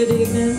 Good evening.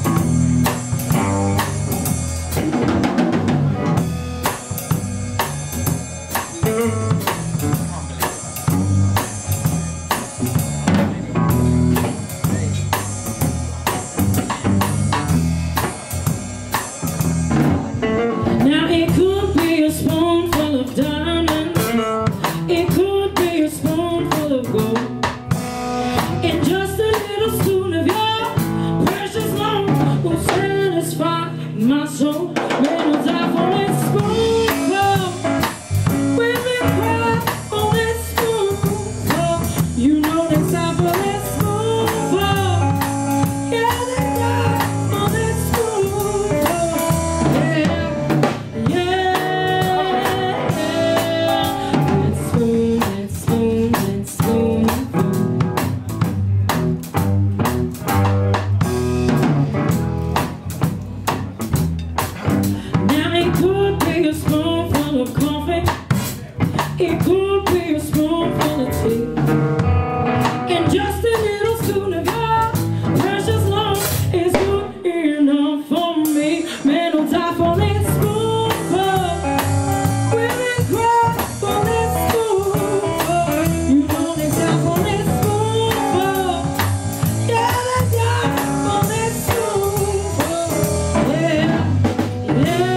Now it could be a spoonful of diamonds, it could be a spoonful of gold, and just a little spoon of your precious love will satisfy my soul. Man, I'll die for this spoonful, women cry for this spoonful. You know they die for this spoonful. Yeah, they die for this spoonful. It could be a spoonful of tea, and just a little spoon of your precious love is good enough for me. Man, I'll die for this spoonful. Women cry for this spoonful. You know they die for this spoonful. Yeah, they die for this spoonful. Yeah, yeah.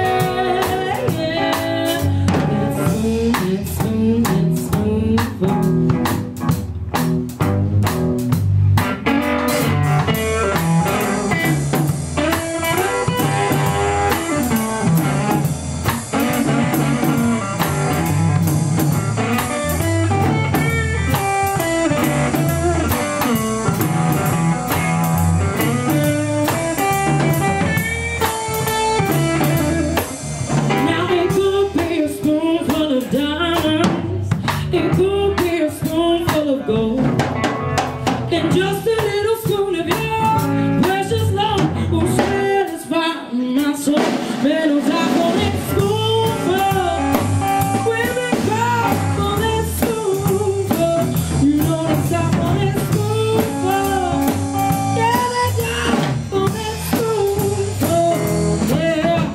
It could be a spoonful of gold, and just a little spoon of your precious love will satisfy my soul. Man, I'll die for this spoonful. Women cry for this spoonful. You know they die for this spoonful. Yeah, they die for this spoonful. Yeah,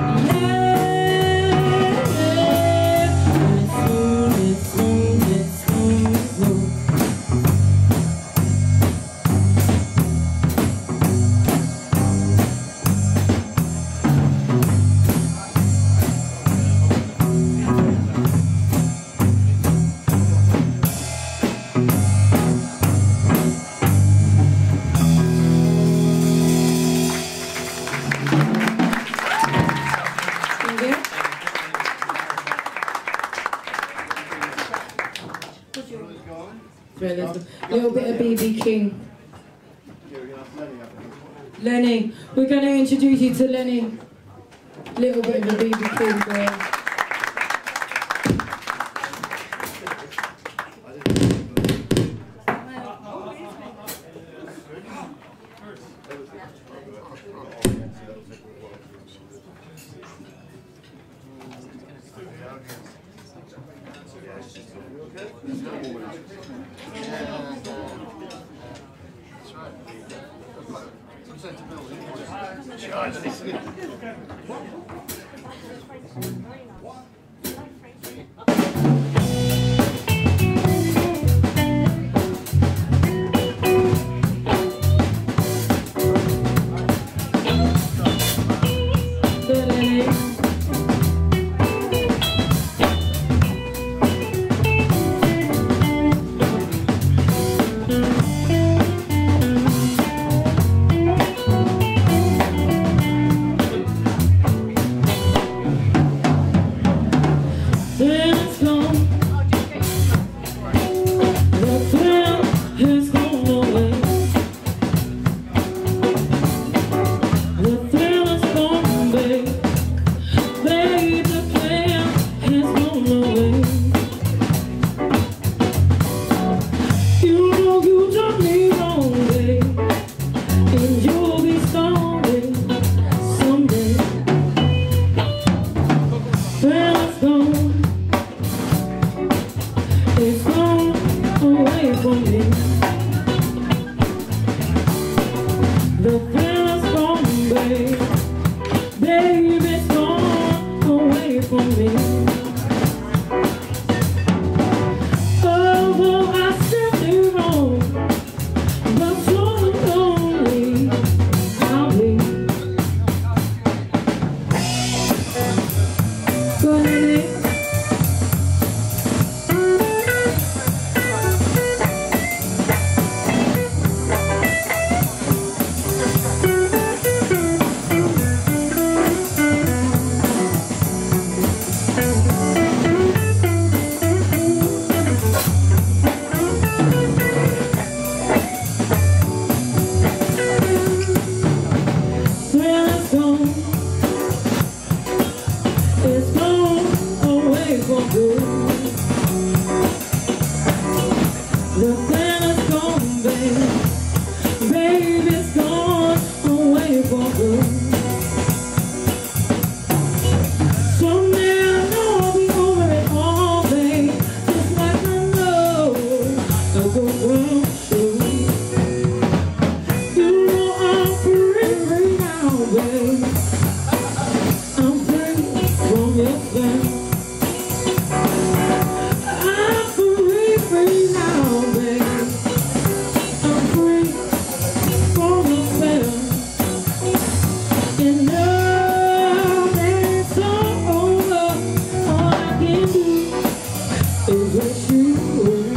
a little bit of B.B. King. Lenny, we're going to introduce you to Lenny. A little bit of a B.B. King girl. from me. Although I still do wrong, but so lonely I'll be. Go ahead. It's gone away for good. The plan is gone, babe. Babe, it's gone away for good. Someday I know I'll be over it all, babe. Just like I know the good world should. You know I'm free now, babe. I'm free from your spell. I'm free now, babe. I'm free from your spell. And now that it's all over, all I can do is wish you were.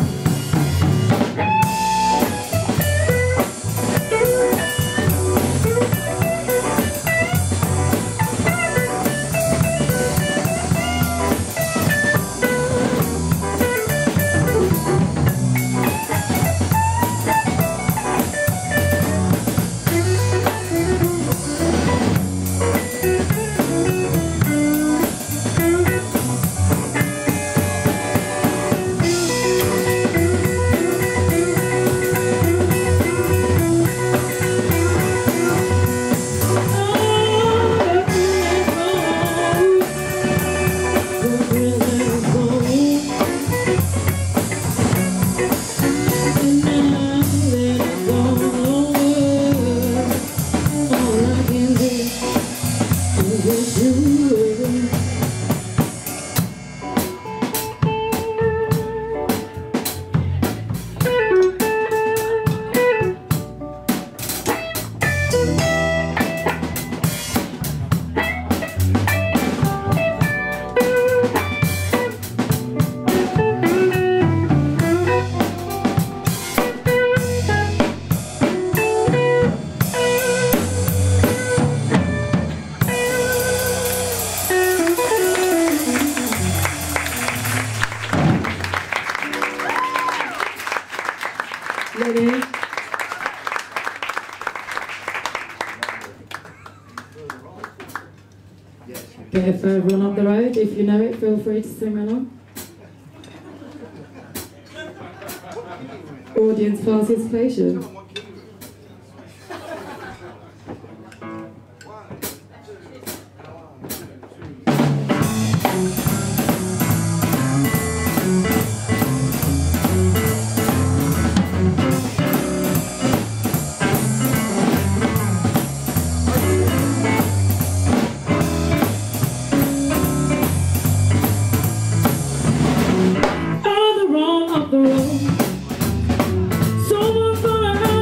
Ready? Okay, if I run up the road, if you know it, feel free to sing along. Audience participation. On the road, someone's gonna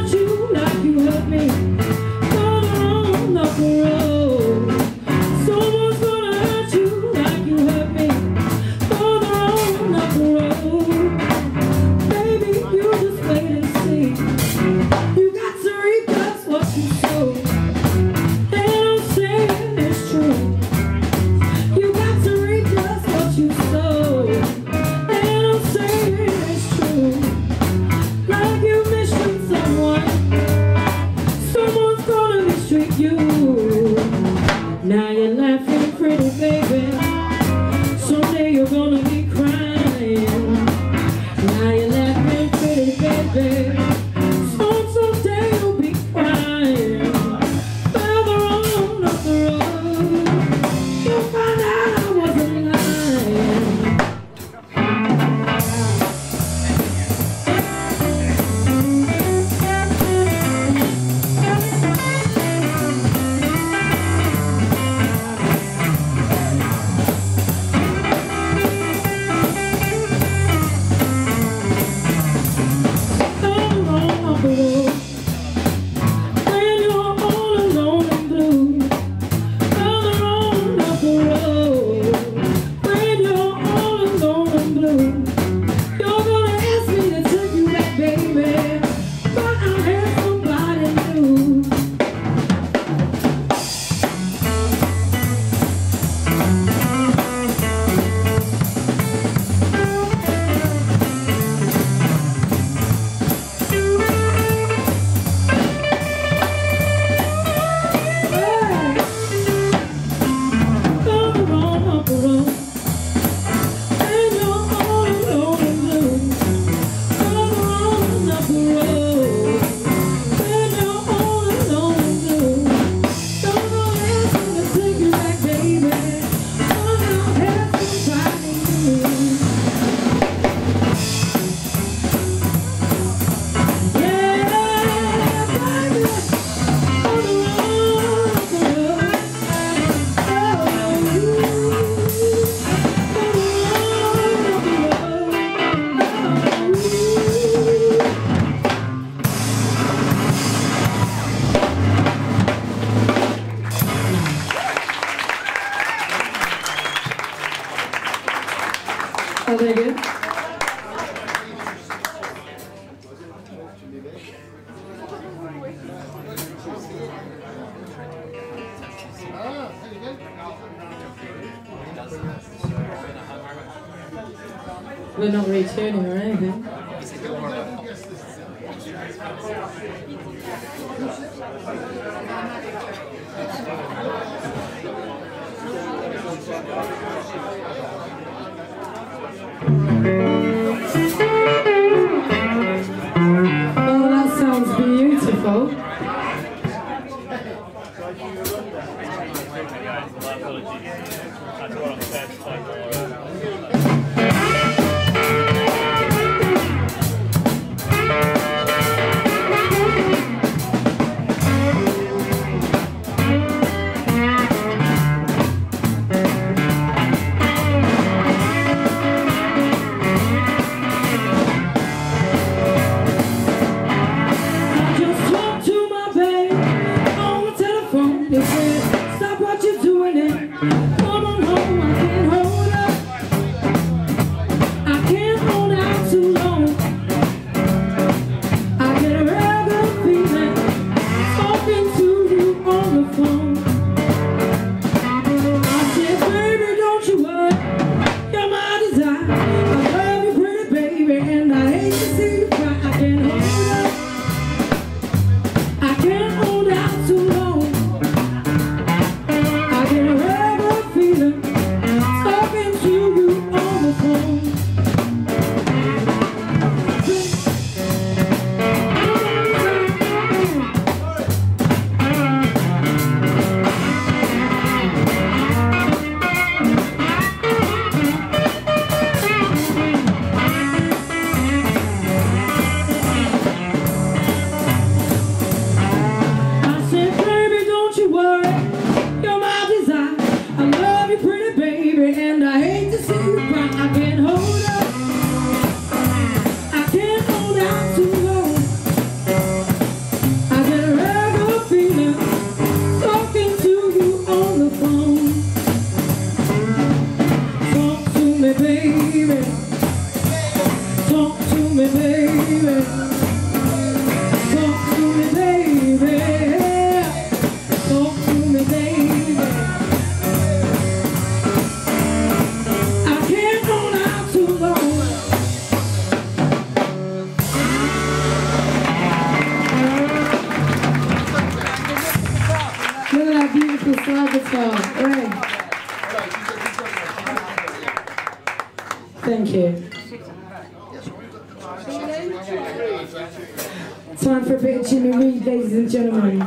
Are they good? We're not retuning or anything. Oh, that sounds beautiful. Thank you. Time for a bit of Jimmy Reed, ladies and gentlemen.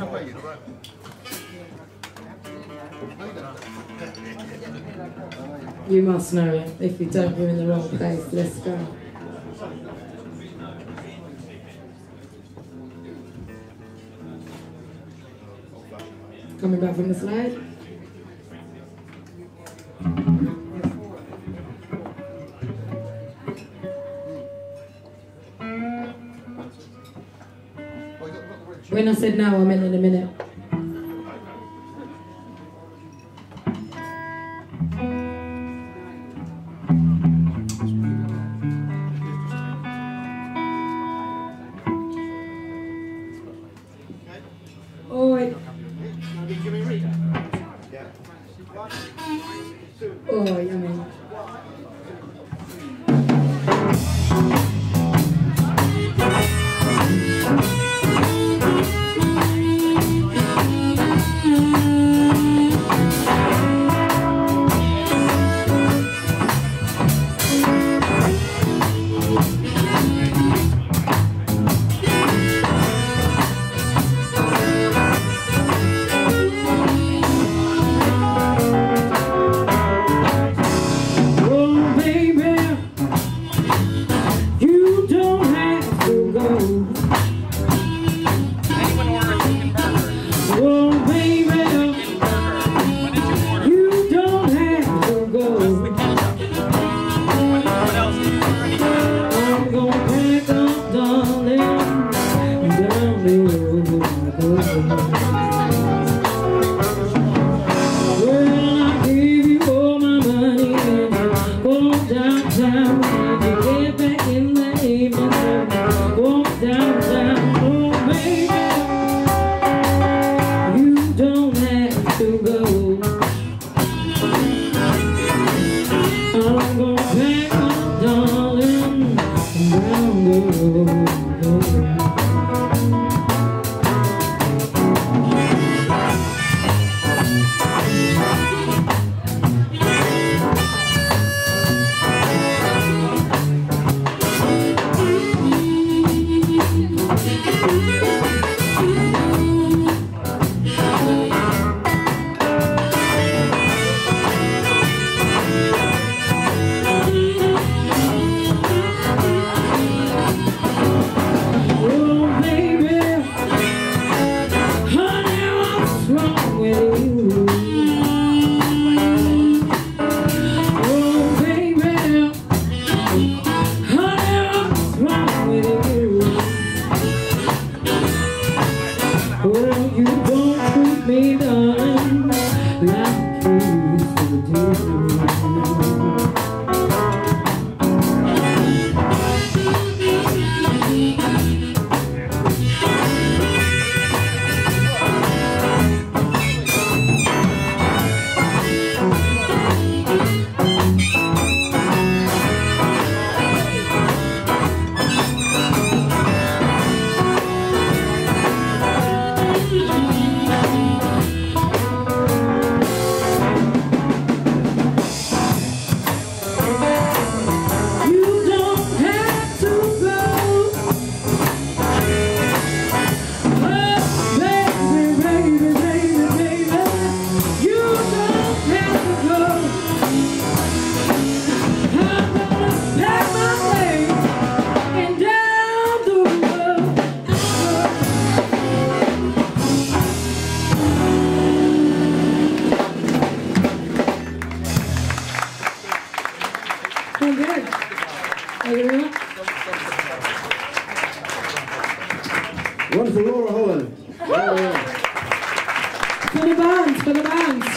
You must know it. If you don't, you're in the wrong place. Let's go. Coming back from the slide. When I said now, I meant in a minute. Oi. Oh, yummy. I'm gonna pack my darling around the road. Well, you don't treat me, darling, like you used to do. Good. Thank you very much. One for Laura Holland. For the bands, for the bands.